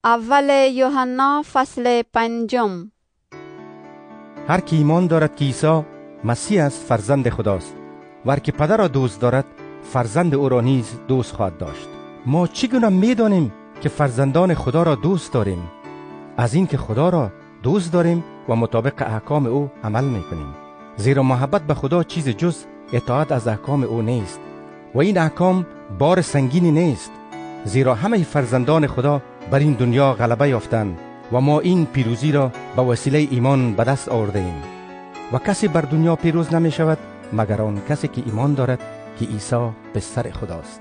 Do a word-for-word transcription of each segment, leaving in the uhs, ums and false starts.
اول یوحنا فصل پنجم. هر کی ایمان دارد که عیسی مسیح است فرزند خداست و هر کی پدر را دوست دارد فرزند او را نیز دوست خواهد داشت. ما چگونه می‌دانیم که فرزندان خدا را دوست داریم؟ از این که خدا را دوست داریم و مطابق احکام او عمل می‌کنیم. زیرا محبت به خدا چیز جز اطاعت از احکام او نیست و این احکام بار سنگینی نیست، زیرا همه فرزندان خدا بر این دنیا غلبه یافتند و ما این پیروزی را به وسیله ایمان به دست آوردیم. و کسی بر دنیا پیروز نمی شود مگر آن کسی که ایمان دارد که عیسی پسر خداست.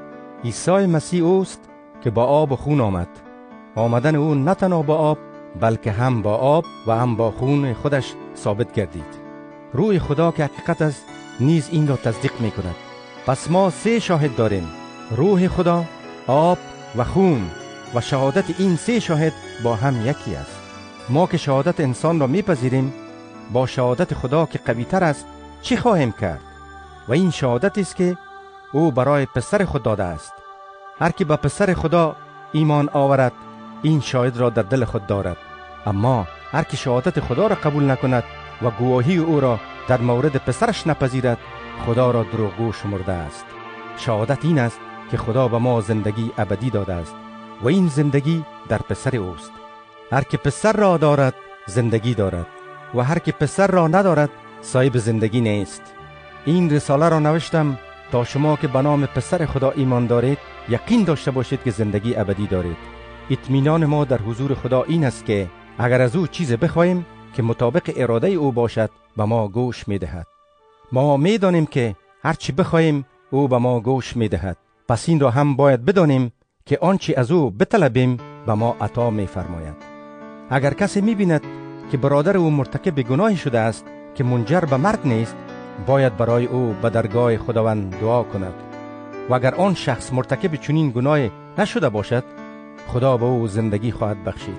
عیسی مسیح اوست که با آب و خون آمد. آمدن او نه تنها با آب بلکه هم با آب و هم با خون خودش ثابت گردید. روح خدا که حقیقت است نیز این را تصدیق می کند. پس ما سه شاهد داریم: روح خدا، آب و خون، و شهادت این سه شاهد با هم یکی است. ما که شهادت انسان را میپذیریم، با شهادت خدا که قوی تر است چی خواهیم کرد؟ و این شهادت است که او برای پسر خود داده است. هر کی به پسر خدا ایمان آورد این شاهد را در دل خود دارد. اما هر کی شهادت خدا را قبول نکند و گواهی او را در مورد پسرش نپذیرد خدا را دروغگو شمرده است. شهادت این است که خدا به ما زندگی ابدی داده است و این زندگی در پسر اوست. هر که پسر را دارد زندگی دارد و هر که پسر را ندارد صاحب زندگی نیست. این رساله را نوشتم تا شما که به نام پسر خدا ایمان دارید یقین داشته باشید که زندگی ابدی دارید. اطمینان ما در حضور خدا این است که اگر از او چیز بخواهیم که مطابق اراده او باشد به ما گوش میدهد. ما میدانیم که هر چی بخواهیم او به ما گوش میدهد. پس این را هم باید بدانیم که آنچه از او بطلبیم به ما عطا می‌فرماید. اگر کسی می‌بیند که برادر او مرتکب گناهی شده است که منجر به مرگ نیست، باید برای او به درگاه خداوند دعا کند. و اگر آن شخص مرتکب چنین گناهی نشده باشد، خدا به او زندگی خواهد بخشید.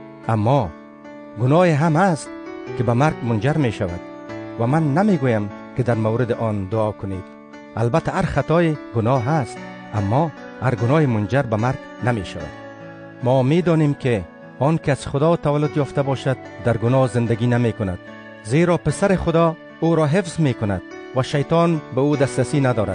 اما گناه هم است که به مرگ منجر می‌شود و من نمی‌گویم که در مورد آن دعا کنید. البته هر خطای گناه هست، اما هر گناه منجر به مرگ نمی شود. ما می دانیم که آن که از خدا تولد یافته باشد در گناه زندگی نمی کند، زیرا پسر خدا او را حفظ می کند و شیطان به او دسترسی ندارد.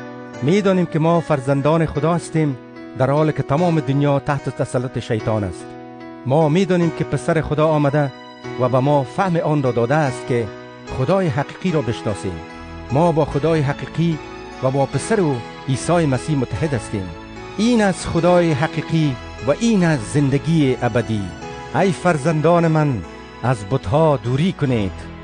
می دانیم که ما فرزندان خدا هستیم در حالی که تمام دنیا تحت تسلط شیطان است. ما می دانیم که پسر خدا آمده و به ما فهم آن را داده است که خدای حقیقی را بشناسیم. ما با خدای حقیقی و با پسر او عیسی مسیح متحد هستیم. این از خدای حقیقی و این از زندگی ابدی. ای فرزندان من، از بت‌ها دوری کنید.